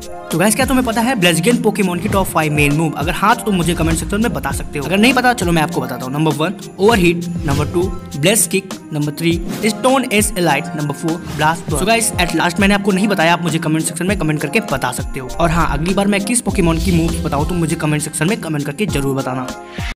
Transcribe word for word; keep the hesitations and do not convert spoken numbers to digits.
तो गाइस क्या तुम्हें पता है ब्लाज़ियन पोकेमोन की टॉप फाइव मेन मूव? अगर हाँ तो तुम मुझे कमेंट सेक्शन में बता सकते हो। अगर नहीं पता चलो मैं आपको बताता हूँ। Number one overheat, number two blaze kick, number three stone S elite, number four blast burn. So guys at last मैंने आपको नहीं बताया, आप मुझे कमेंट सेक्शन में कमेंट करके बता सकते हो। और हाँ, अगली बार मैं किस पोकेमोन की मूव बताऊँ तुम मुझे कमेंट सेक्शन में कमेंट करके जरूर बताना।